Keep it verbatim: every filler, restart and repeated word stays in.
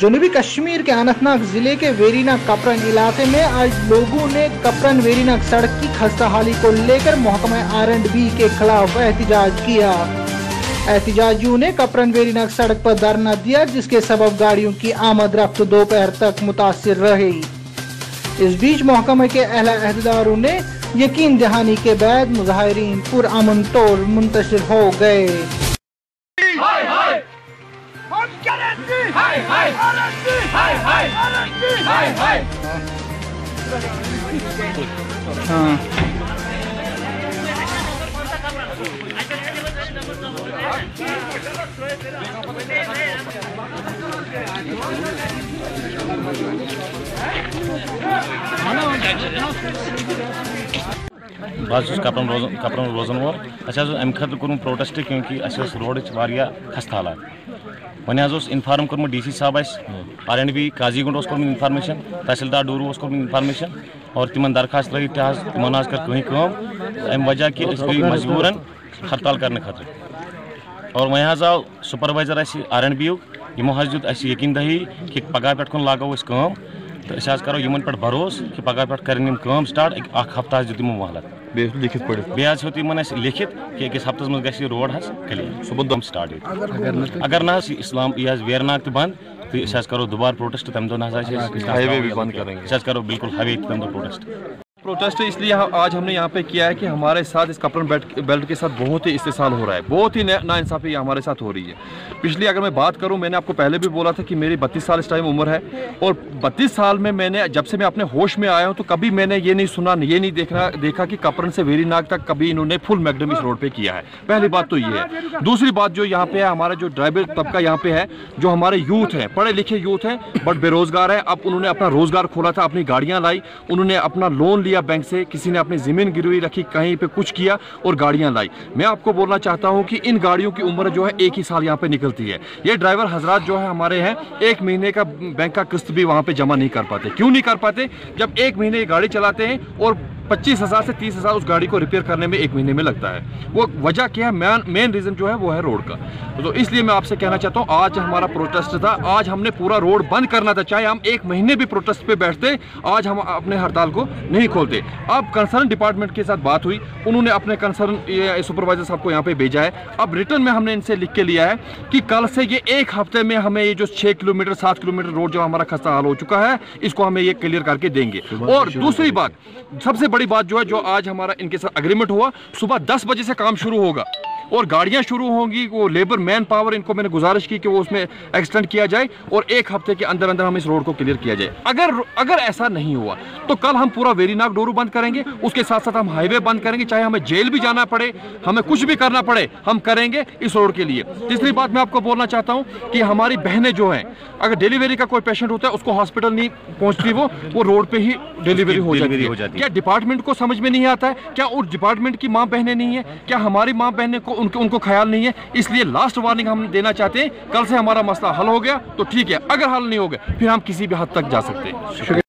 जनूबी कश्मीर के अनंतनाग जिले के वेरीनाग कपरन इलाके में आज लोगों ने कपरन वेरीनाग सड़क की खस्ताहाली को लेकर महकमा आर एंड बी के खिलाफ एहतजाज किया। एहतजाजियों ने कपरन वेरीनाग सड़क पर धरना दिया, जिसके सबब गाड़ियों की आमद रफ्त दोपहर तक मुतासिर रही। इस बीच महकमे के अहला अहदेदारों ने यकीन दहानी के बाद मुजाहिरीन पुरअमन तौर मुंतशिर हो गए। हाँ। बस कपरन रोजन कपरन रोजन वोल अम खत कोर प्रोटेस्ट क्योंकि रोड खस्त हालात वन इन्फार्म कोर्म डी सी साहब आर एंड बी काजी गुंड कोर्म इन्फार्मेशन तहसीलदार डूरू कोर्म इन्फार्मेशन और तिमन दरखास्त लगे तिमन कर कहीं कम अम वजह कि गई मजबूरन हड़ताल करने खतर और वह आव सुपरवाइजर आर एंड बी यमो दुत यकीन दही कि पगह पे लागो कम तो करो इन पे भरोस कि पगह पे कर स्टार्ट अख हफ्ता दुत यमो मोहलत लिखित पे बेन लिखित कि अकिस हफ्तस मज गि रोड क्लियर सुबह दम स्टार्ट अगर ना इस्लाम यह वेरनाग बंद तो करो दोबारा प्रोटेस्ट तम दो हाईवे भी बंद करेंगे करो बिल्कुल हाईवे तम दो प्रोटेस्ट प्रोटेस्ट इसलिए आज हमने यहाँ पे किया है कि हमारे साथ इस कपरन बेल्ट बेल्ट के साथ बहुत ही इस्तेसाल हो रहा है, बहुत ही नाइंसाफ़ी हमारे साथ हो रही है। पिछली अगर मैं बात करूँ, मैंने आपको पहले भी बोला था कि मेरी बत्तीस साल इस टाइम उम्र है और बत्तीस साल में मैंने जब से मैं अपने होश में आया हूँ तो कभी मैंने ये नहीं सुना, ये नहीं देखना देखा कि कपरन से वेरीनाग तक कभी इन्होंने फुल मैकडम इस रोड पर किया है। पहली बात तो ये है। दूसरी बात जो यहाँ पे है, हमारा जो ड्राइवर तबका यहाँ पे है, जो हमारे यूथ है, पढ़े लिखे यूथ हैं बट बेरोजगार है। अब उन्होंने अपना रोजगार खोला था, अपनी गाड़ियाँ लाई, उन्होंने अपना लोन लिया बैंक से, किसी ने अपनी जमीन गिरवी रखी, कहीं पे कुछ किया और गाड़ियां लाई। मैं आपको बोलना चाहता हूं कि इन गाड़ियों की उम्र जो है एक ही साल यहां पे निकलती है। ये ड्राइवर हजरात जो है हमारे हैं, एक महीने का बैंक का किस्त भी वहां पे जमा नहीं कर पाते। क्यों नहीं कर पाते? जब एक महीने ये गाड़ी चलाते हैं और पच्चीस हजार से तीस हजार उस गाड़ी को रिपेयर करने में एक महीने में लगता है। वो वजह क्या है? मेन मेन रीजन जो है वो है रोड का। तो इसलिए मैं आपसे कहना चाहता हूँ, आज हमारा प्रोटेस्ट था, आज हमने पूरा रोड बंद करना था, चाहे हम एक महीने भी प्रोटेस्ट पे बैठते, आज हम अपने हड़ताल को नहीं खोलते। अब कंसर्न डिपार्टमेंट के साथ बात हुई, उन्होंने अपने कंसर्न सुपरवाइजर साहब को यहाँ पे भेजा है। अब रिटर्न में हमने इनसे लिख के लिया है कि कल से ये एक हफ्ते में हमें ये जो छः किलोमीटर सात किलोमीटर रोड जो हमारा खस्ता हाल हो चुका है, इसको हमें ये क्लियर करके देंगे। और दूसरी बात, सबसे बड़ी बात जो है, जो आज हमारा इनके साथ एग्रीमेंट हुआ, सुबह दस बजे से काम शुरू होगा और गाड़ियां शुरू होंगी। वो लेबर मैन पावर, इनको मैंने गुजारिश की कि वो उसमें एक्सटेंड किया जाए और एक हफ्ते के अंदर अंदर हम इस रोड को क्लियर किया जाए। अगर अगर ऐसा नहीं हुआ तो कल हम पूरा वेरीनाग डोरू बंद करेंगे, उसके साथ साथ हम हाईवे बंद करेंगे, चाहे हमें जेल भी जाना पड़े, हमें कुछ भी करना पड़े, हम करेंगे इस रोड के लिए। तीसरी बात मैं आपको बोलना चाहता हूँ कि हमारी बहनें जो हैं, अगर डिलीवरी का कोई पेशेंट होता है, उसको हॉस्पिटल नहीं पहुँचती, वो वो रोड पर ही डिलीवरी हो जाती है। क्या डिपार्टमेंट को समझ में नहीं आता है? क्या उस डिपार्टमेंट की माँ बहनें नहीं है? क्या हमारी माँ बहनें को उनको उनको ख्याल नहीं है? इसलिए लास्ट वार्निंग हम देना चाहते हैं, कल से हमारा मसला हल हो गया तो ठीक है, अगर हल नहीं हो गया फिर हम किसी भी हद तक जा सकते हैं।